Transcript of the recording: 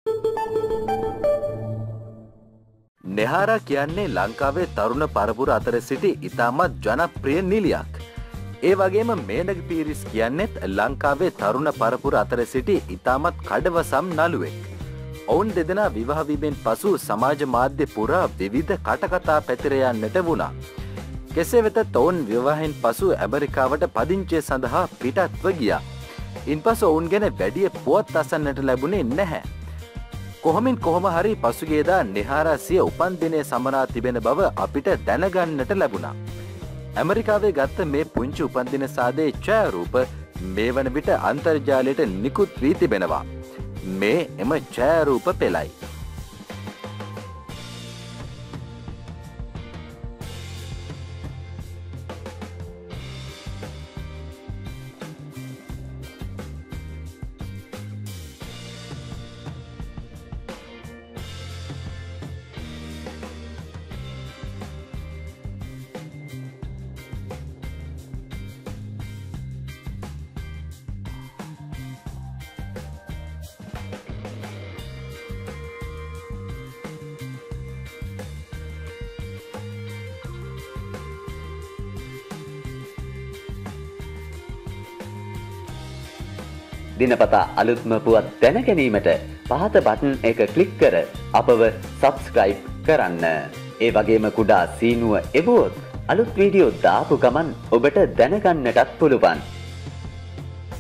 නෙහාරා කියන්නේ ලංකාවේ තරුණ පරපුර අතර සිටි ඉතාමත් ජනප්‍රිය නිලියක්. ඒ වගේම මේනක පීරිස් කියන්නේත් ලංකාවේ තරුණ පරපුර අතර සිටි ඉතාමත් කඩවසම් නළුවෙක්. ඔවුන් දෙදෙනා විවාහ වීමෙන් පසු සමාජ මාධ්‍ය පුරා විවිධ කටකතා පැතිර යන්නට වුණා. කෙසේ වෙතත් ඔවුන් විවාහයෙන් පසු ඇමරිකාවට පදිංචිය සඳහා පිටත්ව ගියා. ඉන්පසු ඔවුන් ගැන වැඩි පුවත් අසන්නට ලැබුණේ නැහැ. කොහොමින් කොහොම හරි පසුගියදා නෙහාරා සිය උපන්දිනය සමරා තිබෙන බව අපිට දැනගන්නට ලැබුණා. ඇමරිකාවේ ගත්ත මේ පුංචි උපන්දින සාදේ ඡායාරූප මේ වන විට අන්තර්ජාලයට නිකුත් වී තිබෙනවා. මේ එම ඡායාරූප පෙළයි. දිනපතා අලුත්ම පුවත් දැන ගැනීමට පහත බටන් එක ක්ලික් කර අපව සබ්ස්ක්‍රයිබ් කරන්න. ඒ වගේම කුඩා සීනුව එවුවොත් අලුත් වීඩියෝ දාපු ගමන් ඔබට දැනගන්නටත් පුළුවන්.